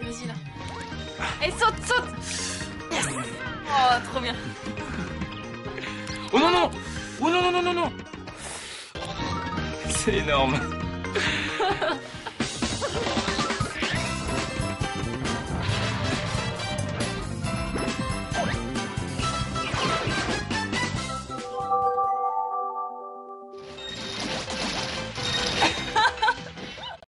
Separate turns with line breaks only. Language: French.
vas-y là. Et saute, saute. Yes. Oh, trop bien.
Oh non, non. Oh non, non, non, non, non. C'est énorme.